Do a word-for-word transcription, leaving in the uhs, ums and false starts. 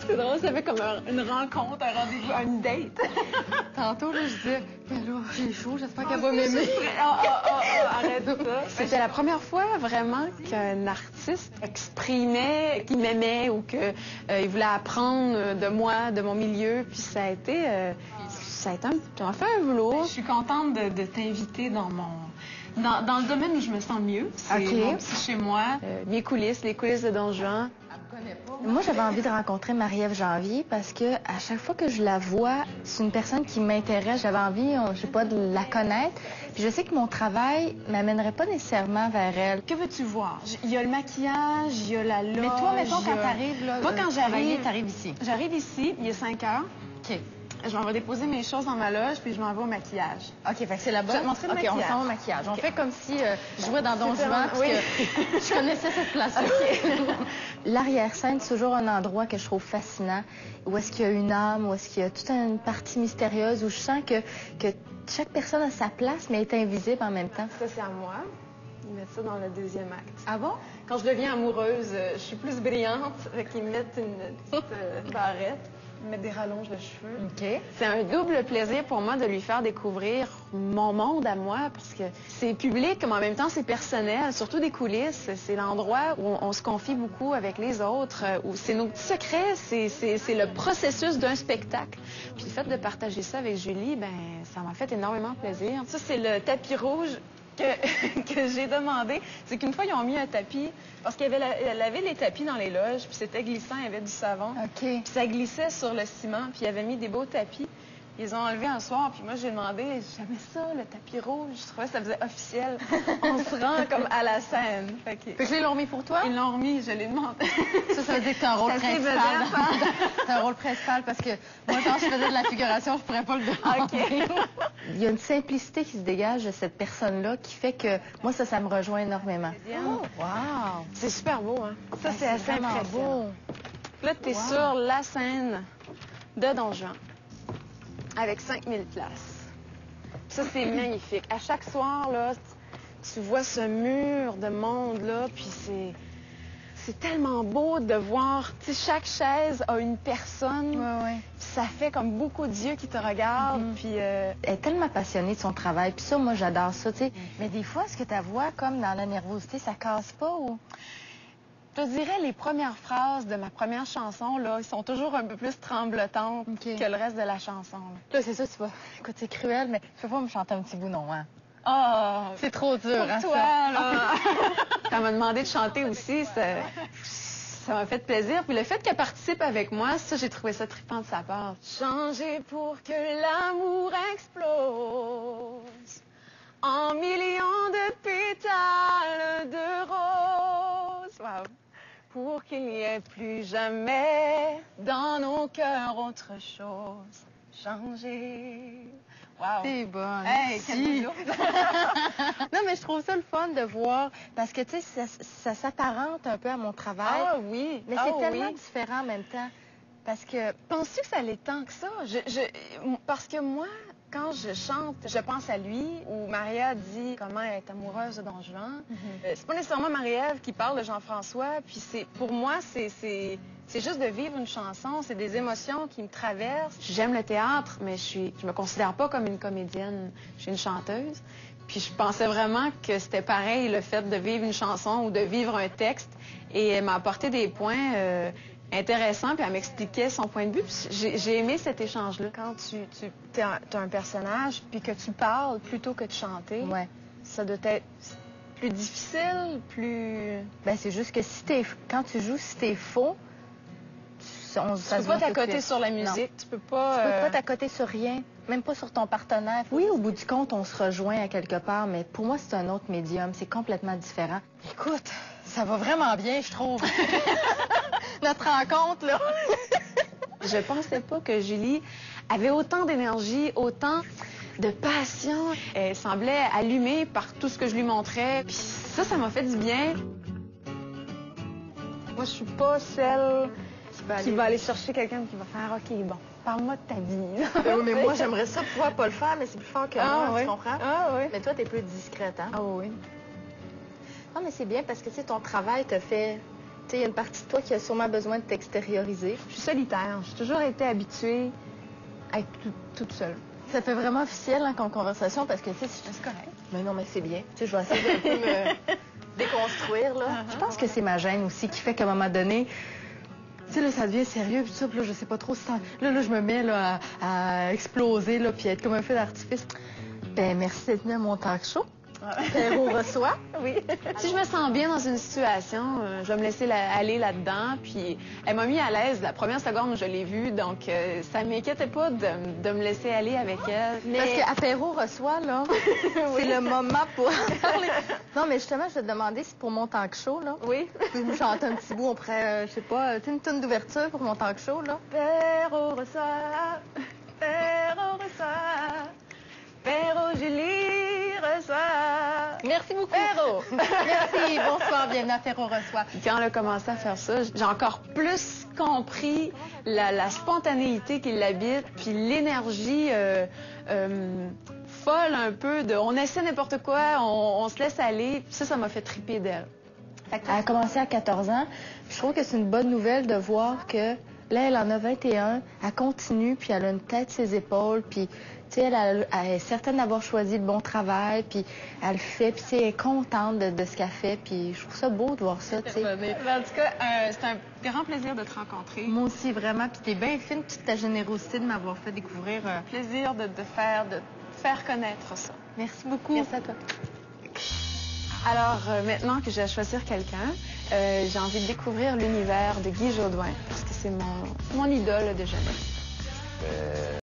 C'est drôle, ça fait comme un, une rencontre, un rendez-vous, une date. Tantôt, là, je disais, ben là, j'ai chaud, j'espère Oh, qu'elle va m'aimer. Ah, ah, ah, ah, arrête ça. C'était la première fois vraiment qu'un artiste exprimait qu'il m'aimait ou qu'il euh, voulait apprendre de moi, de mon milieu. Puis ça a été, euh, ça a été un, ça m'a fait un velours. Je suis contente de, de t'inviter dans mon... Dans, dans le domaine où je me sens mieux. C'est OK. mon petit chez moi. Euh, mes coulisses, les coulisses de Don Juan. Moi, j'avais envie de rencontrer Marie-Ève Janvier parce que à chaque fois que je la vois, c'est une personne qui m'intéresse. J'avais envie, on- je sais pas, de la connaître. Puis je sais que mon travail m'amènerait pas nécessairement vers elle. Que veux-tu voir? J- Il y a le maquillage, il y a la loge. Mais toi, mettons, il y a- quand t'arrives, là, Moi, quand euh, travailler, j'arrive... t'arrives ici. J'arrive ici, il est cinq heures. OK. Je m'en vais déposer mes choses dans ma loge, puis je m'en vais au maquillage. OK, fait que c'est là-bas. Je vais te montrer le OK, maquillage. on s'en va au maquillage. On OK. fait comme si euh, je jouais dans Don C'était Juan, un- parce oui. que je connaissais cette place-là. L'arrière-scène, c'est toujours un endroit que je trouve fascinant, où est-ce qu'il y a une âme, où est-ce qu'il y a toute une partie mystérieuse, où je sens que, que chaque personne a sa place, mais est invisible en même temps. Ça, c'est à moi. Ils mettent ça dans le deuxième acte. Ah bon? Quand je deviens amoureuse, euh, je suis plus brillante. Fait qu'ils mettent une petite euh, barrette, ils mettent des rallonges de cheveux. OK. C'est un double plaisir pour moi de lui faire découvrir mon monde à moi, parce que c'est public, mais en même temps, c'est personnel, surtout des coulisses. C'est l'endroit où on, on se confie beaucoup avec les autres, euh, où c'est nos petits secrets, c'est- c'est c'est le processus d'un spectacle. Puis le fait de partager ça avec Julie, ben ça m'a fait énormément plaisir. Ça, c'est le tapis rouge que, que j'ai demandé. C'est qu'une fois, ils ont mis un tapis, parce qu'il y avait la- elle avait les tapis dans les loges, puis c'était glissant, il y avait du savon. OK. Puis ça glissait sur le ciment, puis ils avaient mis des beaux tapis. Ils ont enlevé un soir, puis moi, j'ai demandé, j'aimais ça, le tapis rouge. Je trouvais que ça faisait officiel. On se rend comme à la scène. Fait que- Fait que là, ils l'ont mis pour toi? Ils l'ont remis, je l'ai demandé. Ça, ça veut dire que t'as un rôle C'est assez principal. vedette, hein? T'as un rôle principal parce que moi, quand je faisais de la figuration, je pourrais pas le demander. OK. Il y a une simplicité qui se dégage de cette personne-là qui fait que moi, ça, ça me rejoint énormément. Oh, wow! C'est super beau, hein? Ça, c'est assez vraiment impressionnant. beau. Là, tu es Wow. sur la scène de Don Juan, avec cinq mille places. Ça, c'est magnifique. À chaque soir, là, tu- tu vois ce mur de monde-là, puis c'est... C'est tellement beau de voir, tu sais, chaque chaise a une personne. Ouais, ouais. Puis ça fait comme beaucoup d'yeux qui te regardent, Mhm. puis... euh, Elle est tellement passionnée de son travail. Puis ça, moi, j'adore ça, tu sais. Mais des fois, est-ce que ta voix, comme dans la nervosité, ça casse pas ou... Je te dirais, les premières phrases de ma première chanson, là, ils sont toujours un peu plus tremblotantes OK. que le reste de la chanson. là. Là, c'est ça, tu vas... Écoute, c'est cruel, mais tu peux pas me chanter un petit bout, non, hein? Ah, C'est trop dur, pour hein, toi, ça? là. Quand elle m'a demandé de chanter aussi, ça ça m'a fait plaisir. Puis le fait qu'elle participe avec moi, ça, j'ai trouvé ça trippant de sa part. Changer pour que l'amour explose en millions de pétales de roses. Wow. Pour qu'il n'y ait plus jamais dans nos cœurs autre chose. Changer. Wow. T'es bonne. Hey, Si. quel beau. Non, mais je trouve ça le fun de voir, parce que, tu sais, ça, ça s'apparente un peu à mon travail, Ah oui. mais Ah c'est tellement oui. différent en même temps, parce que... Penses-tu que ça l'est tant que ça? Je, je- parce que moi, quand je chante, je pense à lui, où Maria dit comment elle est amoureuse de Don Juan. Euh, c'est pas nécessairement Marie-Ève qui parle de Jean-François, puis c'est, pour moi, c'est, c'est, c'est juste de vivre une chanson, c'est des émotions qui me traversent. J'aime le théâtre, mais je suis, je me considère pas comme une comédienne. Je suis une chanteuse. Puis je pensais vraiment que c'était pareil, le fait de vivre une chanson ou de vivre un texte. Et elle m'a apporté des points euh, intéressants, puis elle m'expliquait son point de vue. Puis j'ai, j'ai aimé cet échange-là. Quand tu, tu as un, un personnage, puis que tu parles plutôt que de chanter, Ouais. ça doit être plus difficile, plus... Ben, c'est juste que si t'es... Quand tu joues, si t'es faux, tu, on, Tu ça peux se pas voit tout de t'accoter suite. sur la Non. musique, tu peux pas... Tu peux euh, pas t'accoter sur rien, même pas sur ton partenaire. Oui, au bout du compte, on se rejoint à quelque part, mais pour moi, c'est un autre médium. C'est complètement différent. Écoute, ça va vraiment bien, je trouve. Notre rencontre, là. Je pensais pas que Julie avait autant d'énergie, autant de passion. Elle semblait allumée par tout ce que je lui montrais. Puis ça, ça m'a fait du bien. Moi, je suis pas celle qui va aller chercher quelqu'un qui va faire « OK, bon, parle-moi de ta vie. » Oui, mais moi, j'aimerais ça pouvoir pas le faire, mais c'est plus fort que Ah, moi, oui. tu comprends? Ah oui. Mais toi, t'es plus discrète, hein? Ah oui. Non, mais c'est bien parce que, tu sais, ton travail te fait sais, il y a une partie de toi qui a sûrement besoin de t'extérioriser. Je suis solitaire. J'ai toujours été habituée à être tout- toute seule. Ça fait vraiment officiel hein, comme conversation parce que, tu sais, C'est correct. mais non, mais c'est bien. Tu sais, je vais essayer de un peu me déconstruire, là. Uh-huh. Je pense que c'est ma gêne aussi qui fait qu'à un moment donné, tu sais, là, ça devient sérieux, puis ça, puis là, je sais pas trop si ça... Là, là, je me mets, là, à, à exploser, là, puis à être comme un feu d'artifice. Ben, merci d'être venu à mon talk show. Perrault reçoit. Oui. Si je me sens bien dans une situation, euh, je vais me laisser la- aller là-dedans. Puis elle m'a mis à l'aise la première seconde où je l'ai vue, donc euh, ça m'inquiétait pas de, de me laisser aller avec elle. Mais... Parce qu'à Perrault reçoit, là, c'est le moment pour parler. Non, mais justement, je vais te demander si pour mon talk show, là, Oui. je me chante un petit bout, on pourrait, euh, je sais pas, tu sais, une tonne d'ouverture pour mon talk show, là. Perrault reçoit, Perrault reçoit, Perrault Julie reçoit. Merci beaucoup. Perrault. Merci, bonsoir, bienvenue à Perrault reçoit. Quand elle a commencé à faire ça, j'ai encore plus compris la, la spontanéité qui l'habite, puis l'énergie euh, euh, folle un peu de on essaie n'importe quoi, on, on se laisse aller. Puis ça, ça m'a fait triper d'elle. Elle a commencé à quatorze ans. Je trouve que c'est une bonne nouvelle de voir que là, elle en a vingt et un, elle continue, puis elle a une tête sur ses épaules, puis tu sais, elle, elle, elle est certaine d'avoir choisi le bon travail, puis elle le fait, puis elle est contente de, de ce qu'elle fait, puis je trouve ça beau de voir ça, tu sais. En tout cas, euh, c'est un grand plaisir de te rencontrer. Moi aussi, vraiment, puis t'es bien fine, toute ta générosité de m'avoir fait découvrir. Euh... Plaisir de te faire, de te faire connaître ça. Merci beaucoup. Merci à toi. Alors, euh, maintenant que j'ai à choisir quelqu'un, euh, j'ai envie de découvrir l'univers de Guy Jodoin, parce que c'est mon, mon idole de jeunesse. Euh...